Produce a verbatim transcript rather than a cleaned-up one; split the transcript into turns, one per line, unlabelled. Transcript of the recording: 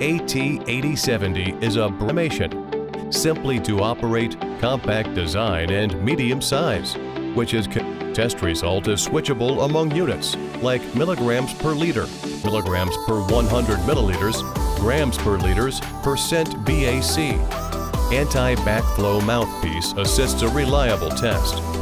A T eighty seventy is a brimation, simply to operate, compact design, and medium size, which is test result is switchable among units like milligrams per liter, milligrams per one hundred milliliters, grams per liters, percent B A C. Anti-backflow mouthpiece assists a reliable test.